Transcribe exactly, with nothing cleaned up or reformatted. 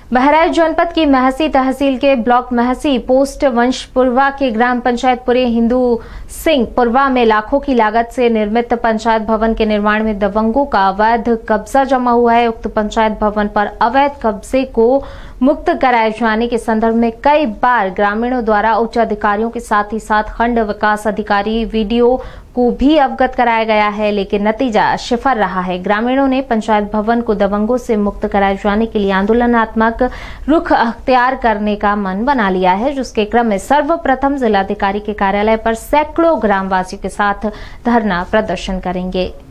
बहराइच जनपद की महसी तहसील के ब्लॉक महसी पोस्ट वंशपुरवा के ग्राम पंचायत पुरे हिंदू सिंह पुरवा में लाखों की लागत से निर्मित पंचायत भवन के निर्माण में दबंगों का अवैध कब्जा जमा हुआ है। उक्त पंचायत भवन पर अवैध कब्जे को मुक्त कराए जाने के संदर्भ में कई बार ग्रामीणों द्वारा उच्च अधिकारियों के साथ ही साथ खंड विकास अधिकारी वीडियो को भी अवगत कराया गया है, लेकिन नतीजा शिफर रहा है। ग्रामीणों ने पंचायत भवन को दबंगों से मुक्त कराए जाने के लिए आंदोलनात्मक रुख अख्तियार करने का मन बना लिया है, जिसके क्रम में सर्वप्रथम जिलाधिकारी के कार्यालय पर सैकड़ों ग्रामवासियों के साथ धरना प्रदर्शन करेंगे।